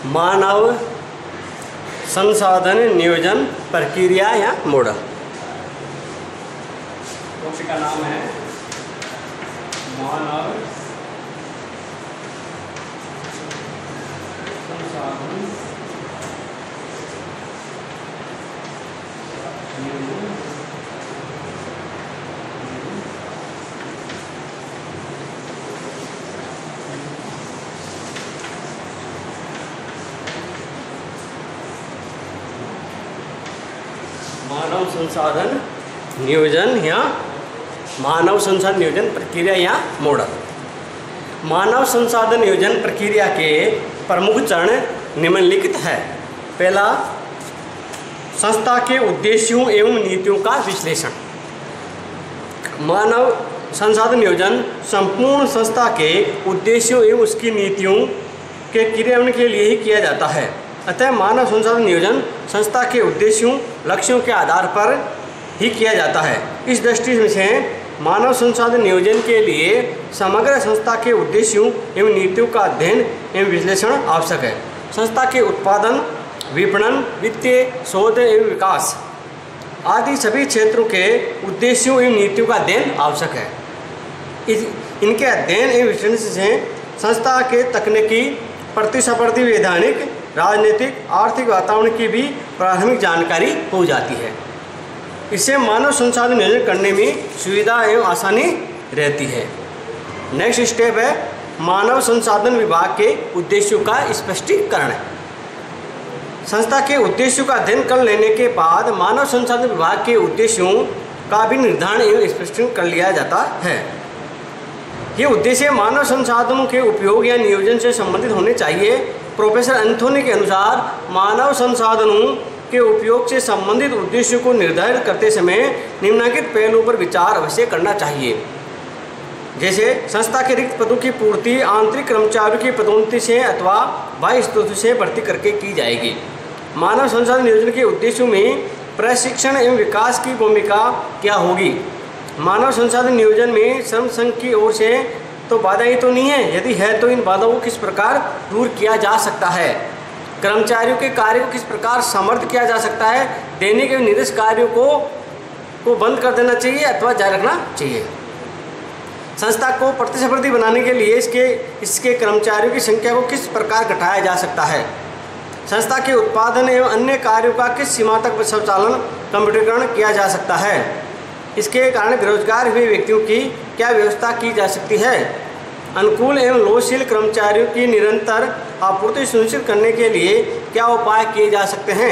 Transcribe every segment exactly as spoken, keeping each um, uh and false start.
मानव संसाधन नियोजन प्रक्रिया या मॉडल। टॉपिक का नाम है मानव संसाधन नियोजन मानव संसाधन नियोजन या मानव संसाधन नियोजन प्रक्रिया या मॉडल। मानव संसाधन नियोजन प्रक्रिया के प्रमुख चरण निम्नलिखित है। पहला, संस्था के उद्देश्यों एवं नीतियों का विश्लेषण। मानव संसाधन नियोजन संपूर्ण संस्था के उद्देश्यों एवं उसकी नीतियों के क्रियान्वयन के लिए ही किया जाता है। अतः मानव संसाधन नियोजन संस्था के उद्देश्यों लक्ष्यों के आधार पर ही किया जाता है। इस दृष्टि से मानव संसाधन नियोजन के लिए समग्र संस्था के उद्देश्यों एवं नीतियों का अध्ययन एवं विश्लेषण आवश्यक है। संस्था के उत्पादन, विपणन, वित्तीय, शोध एवं विकास आदि सभी क्षेत्रों के उद्देश्यों एवं नीतियों का अध्ययन आवश्यक है। इस इनके अध्ययन एवं विश्लेषण से संस्था के तकनीकी, प्रतिस्पर्धी, वैधानिक, राजनीतिक, आर्थिक वातावरण की भी प्राथमिक जानकारी हो जाती है। इससे मानव संसाधन नियोजन करने में सुविधा एवं आसानी रहती है। नेक्स्ट स्टेप है मानव संसाधन विभाग के उद्देश्यों का स्पष्टीकरण। संस्था के उद्देश्यों का अध्ययन कर लेने के बाद मानव संसाधन विभाग के उद्देश्यों का भी निर्धारण एवं स्पष्टीकरण कर लिया जाता है। ये उद्देश्य मानव संसाधनों के उपयोग या नियोजन से संबंधित होने चाहिए। प्रोफेसर एंथोनी के अनुसार मानव संसाधनों के उपयोग से संबंधित उद्देश्यों को निर्धारित करते समय निम्नलिखित पहलुओं पर विचार अवश्य करना चाहिए। जैसे संस्था के रिक्त पदों की पूर्ति आंतरिक कर्मचारियों की पदोन्नति से अथवा बाह्य स्रोतों से भर्ती करके की जाएगी। मानव संसाधन नियोजन के उद्देश्यों में प्रशिक्षण एवं विकास की भूमिका क्या होगी। मानव संसाधन नियोजन में श्रम संघ की ओर से तो बाधाएं तो नहीं है, यदि है तो इन बाधाओं को किस प्रकार दूर किया जा सकता है। कर्मचारियों के कार्य को किस प्रकार समर्थ किया जा सकता है। दैनिक एवं निरस कार्यों को को बंद कर देना चाहिए अथवा जारी रखना चाहिए। संस्था को प्रतिस्पर्धी बनाने के लिए इसके इसके कर्मचारियों की संख्या को किस प्रकार घटाया जा सकता है। संस्था के उत्पादन एवं अन्य कार्यों का किस सीमा तक स्वचालन कंप्यूटरीकरण किया जा सकता है। इसके कारण बेरोजगार हुए व्यक्तियों की क्या व्यवस्था की जा सकती है। अनुकूल एवं लोकशील कर्मचारियों की निरंतर आपूर्ति सुनिश्चित करने के लिए क्या उपाय किए जा सकते हैं।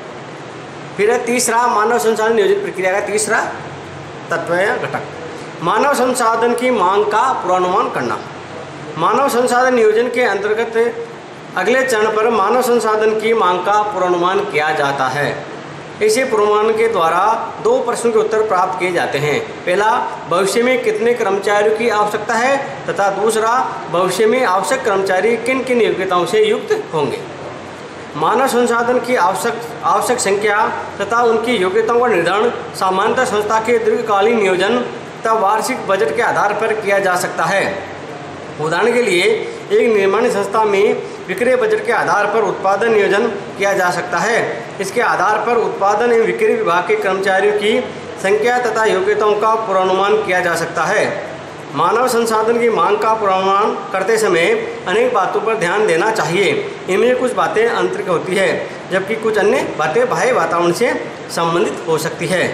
फिर है तीसरा मानव संसाधन नियोजन प्रक्रिया का तीसरा तत्व या घटक, मानव संसाधन की मांग का पूर्वानुमान करना। मानव संसाधन नियोजन के अंतर्गत अगले चरण पर मानव संसाधन की मांग का पूर्वानुमान किया जाता है। इसे पूर्वानुमान के द्वारा दो प्रश्नों के उत्तर प्राप्त किए जाते हैं। पहला, भविष्य में कितने कर्मचारियों की आवश्यकता है, तथा दूसरा, भविष्य में आवश्यक कर्मचारी किन किन योग्यताओं से युक्त होंगे। मानव संसाधन की आवश्यक आवश्यक संख्या तथा उनकी योग्यताओं का निर्धारण सामान्यतः संस्था के दीर्घकालीन नियोजन तथा वार्षिक बजट के आधार पर किया जा सकता है। उदाहरण के लिए एक निर्माण संस्था में विक्रय बजट के आधार पर उत्पादन नियोजन किया जा सकता है। इसके आधार पर उत्पादन एवं विक्रय विभाग के कर्मचारियों की संख्या तथा योग्यताओं का पूर्वानुमान किया जा सकता है। मानव संसाधन की मांग का पूर्वानुमान करते समय अनेक बातों पर ध्यान देना चाहिए। इनमें कुछ बातें आंतरिक होती है, जबकि कुछ अन्य बातें बाह्य वातावरण से संबंधित हो सकती है।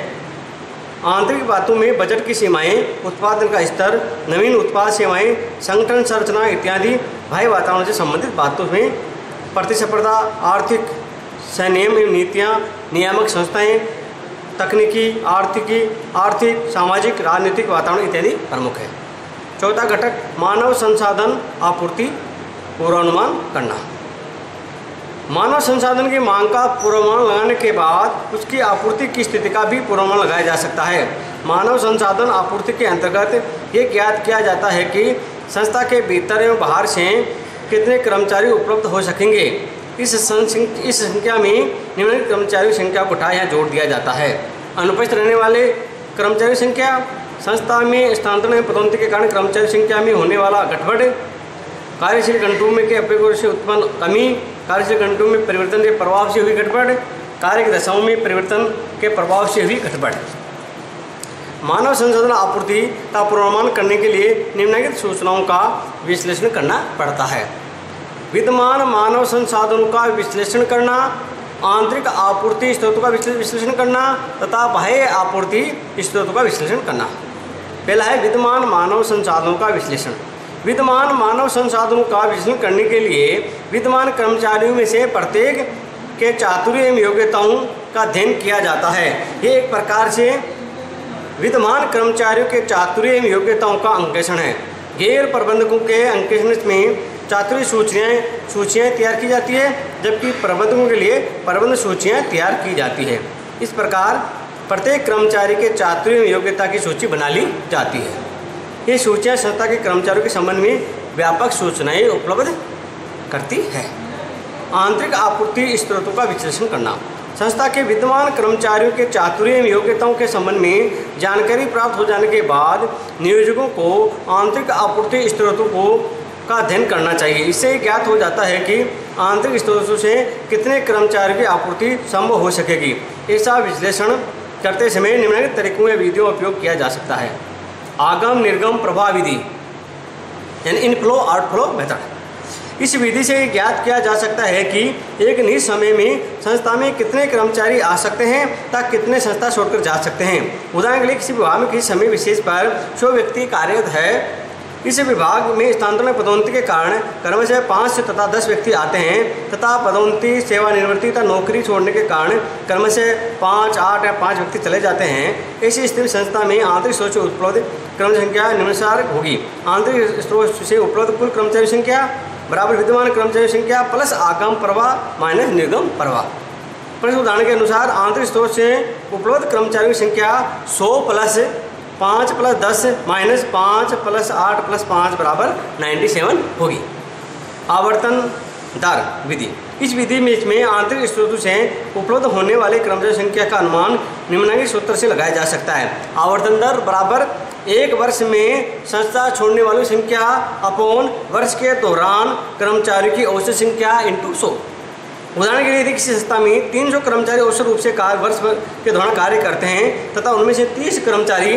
आंतरिक बातों में बजट की सीमाएं, उत्पादन का स्तर, नवीन उत्पाद सेवाएं, संगठन संरचना इत्यादि बाह्य वातावरण से संबंधित बातों में प्रतिस्पर्धा, आर्थिक संनियम एवं नीतियाँ, नियामक संस्थाएं, तकनीकी, आर्थिकी आर्थिक सामाजिक राजनीतिक वातावरण इत्यादि प्रमुख है। चौथा घटक मानव संसाधन आपूर्ति पूर्वानुमान करना। मानव संसाधन की मांग का पूर्वानुमान लगाने के बाद उसकी आपूर्ति की स्थिति का भी पूर्वानुमान लगाया जा सकता है। मानव संसाधन आपूर्ति के अंतर्गत ये ज्ञात किया जाता है कि संस्था के भीतर एवं बाहर से कितने कर्मचारी उपलब्ध हो सकेंगे। इस इस संख्या में निम्नलिखित कर्मचारियों की संख्या को उठा यहाँ जोड़ दिया जाता है। अनुपस्थित रहने वाले कर्मचारी संख्या, संस्था में स्थानांतरण एवं पदोन्नति के कारण कर्मचारी संख्या में होने वाला गड़बड़, कार्यशील कंट्रोल में के अपव्यय से उत्पन्न कमी, कार्यशील घंटों में परिवर्तन के प्रभाव से हुई घटबढ़, कार्य की दशाओं में परिवर्तन के प्रभाव से हुई घटबढ़। मानव संसाधन आपूर्ति का पूर्वानुमान करने के लिए निम्नलिखित सूचनाओं का विश्लेषण करना पड़ता है। विद्यमान मानव संसाधनों का विश्लेषण करना, आंतरिक आपूर्ति स्रोतों का विश्लेषण करना तथा बाह्य आपूर्ति स्रोतों का विश्लेषण करना। पहला है विद्यमान मानव संसाधनों का विश्लेषण। विद्यमान मानव संसाधनों का विश्लेषण करने के लिए विद्यमान कर्मचारियों में से प्रत्येक के चातुर्य एवं योग्यताओं का अध्ययन किया जाता है। ये एक प्रकार से विद्यमान कर्मचारियों के चातुर्य एवं योग्यताओं का अंकेक्षण है। गैर प्रबंधकों के अंकेक्षण में चातुर्य सूचियाँ सूचियाँ तैयार की जाती है, जबकि प्रबंधकों के लिए प्रबंध सूचियाँ तैयार की जाती है। इस प्रकार प्रत्येक कर्मचारी के चातुर्य एवं योग्यता की सूची बना ली जाती है। ये सूचियाँ संस्था के कर्मचारियों के संबंध में व्यापक सूचनाएं उपलब्ध करती है। आंतरिक आपूर्ति स्रोतों का विश्लेषण करना। संस्था के विद्यमान कर्मचारियों के चातुर्य एवं योग्यताओं के संबंध में जानकारी प्राप्त हो जाने के बाद नियोजकों को आंतरिक आपूर्ति स्रोतों को का अध्ययन करना चाहिए। इससे ज्ञात हो जाता है कि आंतरिक स्रोतों से कितने कर्मचारियों की आपूर्ति संभव हो सकेगी। ऐसा विश्लेषण करते समय निम्नलिखित तरीकों या विधियों का उपयोग किया जा सकता है। आगम निर्गम प्रवाह विधि यानी इनफ्लो आउटफ्लो मेथड। इस विधि से ज्ञात किया जा सकता है कि एक निश्चित समय में संस्था में कितने कर्मचारी आ सकते हैं तथा कितने संस्था छोड़कर जा सकते हैं। उदाहरण के लिए किसी विभाग में किसी समय विशेष पर सौ व्यक्ति कार्यरत है। इस विभाग में स्थानांतरण पदोन्नति के कारण क्रमशः पाँच से तथा दस व्यक्ति आते हैं तथा पदोन्नति सेवानिवृत्ति तथा नौकरी छोड़ने के कारण क्रमशः पाँच आठ या पाँच व्यक्ति चले जाते हैं। ऐसी स्थिति संस्था में आंतरिक स्रोत से उपलब्ध कर्मचारी संख्या निम्नानुसार होगी। आंतरिक स्रोत से उपलब्ध कुल कर्मचारी संख्या बराबर विद्यमान कर्मचारी संख्या प्लस आगम प्रवाह माइनस निर्गम प्रवाह। प्रश्न उदाहरण के अनुसार आंतरिक स्रोत से उपलब्ध कर्मचारियों की संख्या सौ प्लस पाँच प्लस दस माइनस पाँच प्लस आठ प्लस पाँच बराबर नाइन्टी सेवन होगी। आवर्तन दर विधि। इस विधि में इसमें आंतरिक स्रोतों से उपलब्ध होने वाले कर्मचारी संख्या का अनुमान निम्नलिखित सूत्र से लगाया जा सकता है। आवर्तन दर बराबर एक वर्ष में संस्था छोड़ने वालों की संख्या अपॉन वर्ष के दौरान कर्मचारियों की औसत संख्या इंटू सौ। उदाहरण के लिए यदि किसी संस्था में तीन सौ कर्मचारी औसत रूप से कार्य वर्ष के दौरान कार्य करते हैं तथा उनमें से तीस कर्मचारी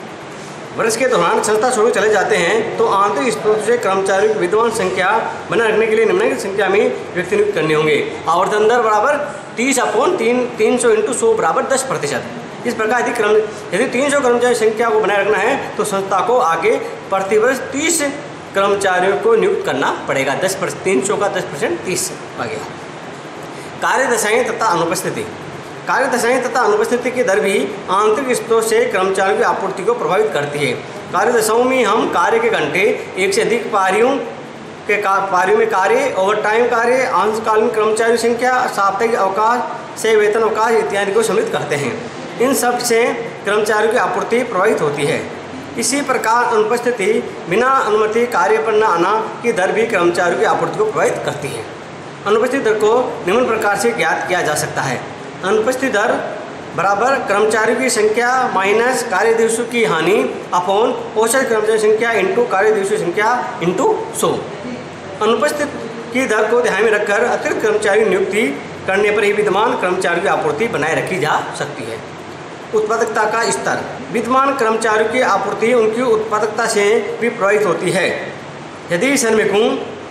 वर्ष के दौरान संस्था छोड़कर चले जाते हैं, तो आंतरिक स्रोत से कर्मचारियों की विद्यमान संख्या बनाए रखने के लिए निम्नलिखित संख्या में व्यक्ति नियुक्त करने होंगे। आवर्तन दर बराबर तीस अपॉन तीन तीन सौ इंटू सौ बराबर दस प्रतिशत। इस प्रकार यदि कर्म यदि तीन सौ कर्मचारी संख्या को बनाए रखना है तो संस्था को आगे प्रतिवर्ष तीस कर्मचारियों को नियुक्त करना पड़ेगा। दस परसेंट तीन सौ का दस परसेंट तीस आ गया। कार्यदशाएँ तथा अनुपस्थिति। कार्यदशाएँ तथा अनुपस्थिति की दर भी आंतरिक स्रोत से कर्मचारियों की आपूर्ति को प्रभावित करती है। कार्यदशाओं में हम कार्य के घंटे, एक से अधिक पारियों के पारियों में कार्य, ओवर टाइम कार्य, अंशकालीन कर्मचारी संख्या, साप्ताहिक अवकाश से वेतन अवकाश इत्यादि को सम्मिलित करते हैं। इन सब से कर्मचारियों की आपूर्ति प्रभावित होती है। इसी प्रकार अनुपस्थिति बिना अनुमति कार्य पर न आना की दर भी कर्मचारियों की आपूर्ति को प्रभावित करती है। अनुपस्थिति दर को निम्न प्रकार से ज्ञात किया जा सकता है। अनुपस्थिति दर बराबर कर्मचारियों की संख्या माइनस कार्य दिवसों की हानि अपॉन औसत कर्मचारी संख्या इंटू कार्य दिवसों की संख्या इंटू सौ। अनुपस्थित की दर को ध्यान में रखकर अतिरिक्त कर्मचारी नियुक्ति करने पर ही विद्यमान कर्मचारियों की आपूर्ति बनाए रखी जा सकती है। उत्पादकता का स्तर। विद्यमान कर्मचारियों की आपूर्ति उनकी उत्पादकता से भी प्रभावित होती है। यदि श्रमिकों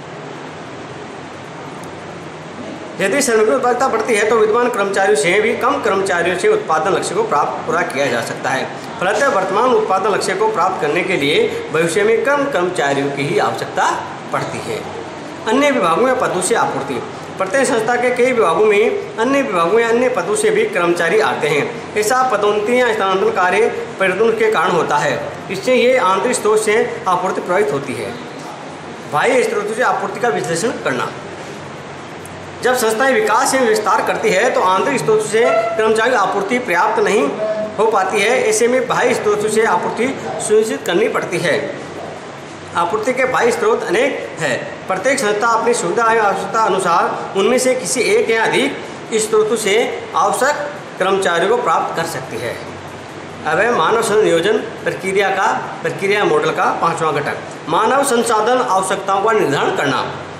यदि श्रमिकों की उत्पादकता बढ़ती है तो विद्यमान कर्मचारियों से भी कम कर्मचारियों से उत्पादन लक्ष्य को प्राप्त पूरा किया जा सकता है। फलतः वर्तमान उत्पादन लक्ष्य को प्राप्त करने के लिए भविष्य में कम कर्मचारियों की ही आवश्यकता पड़ती है। अन्य विभागों या पदों से आपूर्ति। प्रत्येक संस्था के कई विभागों में अन्य विभागों या अन्य पदों से भी कर्मचारी आते हैं। ऐसा पदोन्नति या स्थानांतरण कार्य परिवर्तन के कारण होता है। इससे ये आंतरिक स्रोत से आपूर्ति प्रभावित होती है। बाह्य स्रोतों से आपूर्ति का विश्लेषण करना। जब संस्थाएं विकास एवं विस्तार करती है तो आंतरिक स्रोतों से कर्मचारी की आपूर्ति पर्याप्त नहीं हो पाती है। ऐसे में बाह्य स्रोतों से आपूर्ति सुनिश्चित करनी पड़ती है। आपूर्ति के बाह्य स्रोत अनेक है। प्रत्येक संस्था अपनी सुविधा एवं आवश्यकता अनुसार उनमें से किसी एक या अधिक स्रोतों से आवश्यक कर्मचारियों को प्राप्त कर सकती है। अब है मानव संसाधन नियोजन प्रक्रिया का प्रक्रिया मॉडल का पांचवा घटक, मानव संसाधन आवश्यकताओं का निर्धारण करना।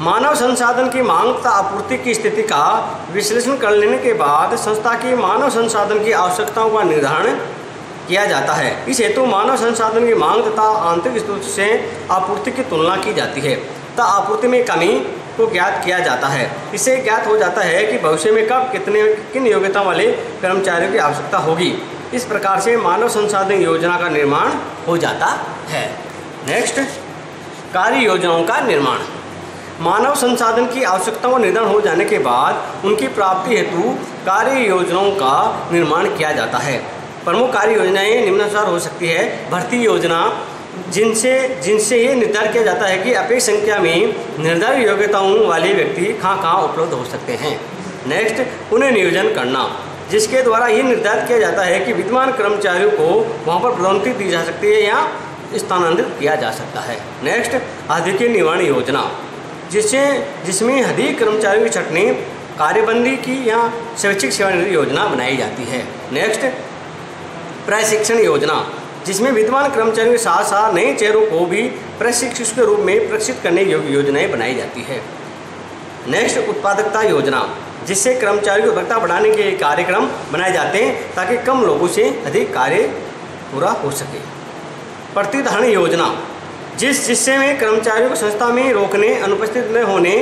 मानव संसाधन की मांग तथा आपूर्ति की स्थिति का विश्लेषण कर लेने के बाद संस्था की मानव संसाधन की आवश्यकताओं का निर्धारण किया जाता है। इस हेतु मानव संसाधन की मांग तथा आंतरिक स्रोत से आपूर्ति की तुलना की जाती है तथा आपूर्ति में कमी को ज्ञात किया जाता है। इससे ज्ञात हो जाता है कि भविष्य में कब कितने किन योग्यता वाले कर्मचारियों की आवश्यकता होगी। इस प्रकार से मानव संसाधन योजना का निर्माण हो जाता है। नेक्स्ट, कार्य योजनाओं का निर्माण। मानव संसाधन की आवश्यकताओं का निर्धारण हो जाने के बाद उनकी प्राप्ति हेतु कार्य योजनाओं का निर्माण किया जाता है। प्रमुख कार्य योजनाएं निम्नानुसार हो सकती है। भर्ती योजना, जिनसे जिनसे ये निर्धारित किया जाता है कि अपेक्षित संख्या में निर्धारित योग्यताओं वाले व्यक्ति कहाँ कहाँ उपलब्ध हो सकते हैं। नेक्स्ट, उन्हें नियोजन करना, जिसके द्वारा ये निर्धारित किया जाता है कि विद्यमान कर्मचारियों को वहाँ पर पदोन्नति दी जा सकती है या स्थानांतरित किया जा सकता है। नेक्स्ट, अधिक निवारण योजना, जिससे जिसमें अधिक कर्मचारियों की छंटनी, कार्यबंदी की या शैक्षिक सेवानिवृत्ति योजना बनाई जाती है। नेक्स्ट, प्रशिक्षण योजना, जिसमें विद्यमान कर्मचारियों के साथ साथ नए चेहरों को भी प्रशिक्षक के रूप में प्रशिक्षित करने योग्य योजनाएं बनाई जाती है। नेक्स्ट, उत्पादकता योजना, जिससे कर्मचारियों की उत्पादकता बढ़ाने के कार्यक्रम बनाए जाते हैं ताकि कम लोगों से अधिक कार्य पूरा हो सके। प्रतिधारण योजना, जिस जिससे में कर्मचारियों को संस्था में रोकने, अनुपस्थित न होने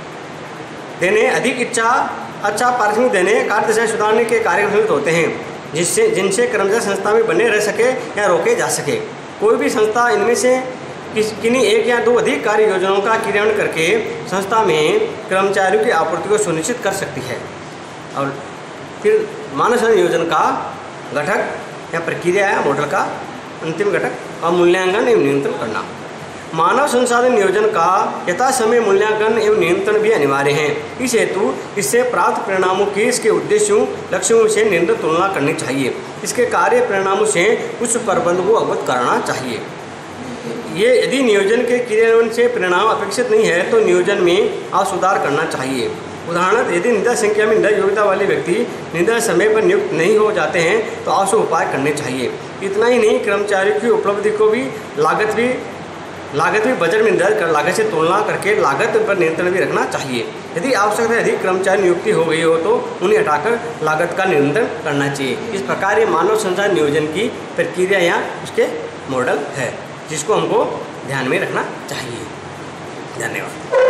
देने, अधिक इच्छा अच्छा पारिश्रमिक देने, कार्यदशा सुधारने के कार्यक्रम होते हैं, जिससे जिनसे कर्मचारी संस्था में बने रह सके या रोके जा सके। कोई भी संस्था इनमें से किस किन्हीं एक या दो अधिक कार्य योजनाओं का क्रियान्वयन करके संस्था में कर्मचारियों की आपूर्ति को सुनिश्चित कर सकती है। और फिर मानव संसाधन योजना का घटक या प्रक्रिया या मॉडल का अंतिम घटक का मूल्यांकन एवं नियंत्रण करना। मानव संसाधन नियोजन का यथा समय मूल्यांकन एवं नियंत्रण भी अनिवार्य है। इस हेतु इससे प्राप्त परिणामों की इसके उद्देश्यों लक्ष्यों से निरंतर तुलना करनी चाहिए। इसके कार्य परिणामों से उच्च प्रबंधन को अवगत कराना चाहिए। ये यदि नियोजन के क्रियान्वयन से परिणाम अपेक्षित नहीं है तो नियोजन में और सुधार करना चाहिए। उदाहरण, यदि निर्धारित संख्या में निर्धारित योग्यता वाले व्यक्ति निर्धारित समय पर नियुक्त नहीं हो जाते हैं तो आवश्यक उपाय करने चाहिए। इतना ही नहीं, कर्मचारियों की उपलब्धि को भी लागत भी लागत भी बजट में निर्धारित कर लागत से तुलना करके लागत पर नियंत्रण भी रखना चाहिए। यदि आवश्यकता है अधिक कर्मचारी नियुक्ति हो गई हो तो उन्हें हटाकर लागत का नियंत्रण करना चाहिए। इस प्रकार ये मानव संसाधन नियोजन की प्रक्रिया या उसके मॉडल है जिसको हमको ध्यान में रखना चाहिए। धन्यवाद।